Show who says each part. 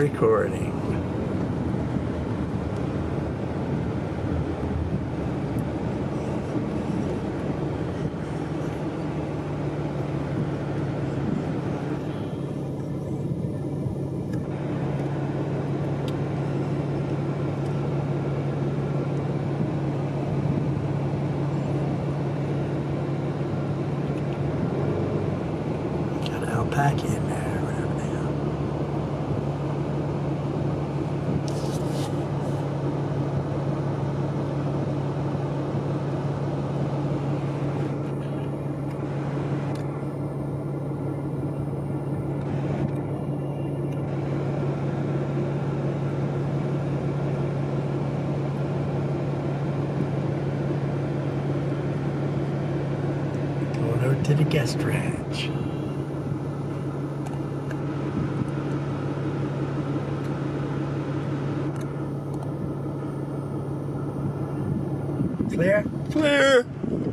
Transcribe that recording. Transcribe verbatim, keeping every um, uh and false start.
Speaker 1: recording. Got an alpaca in there. Going over to the guest ranch. Clear?
Speaker 2: Clear.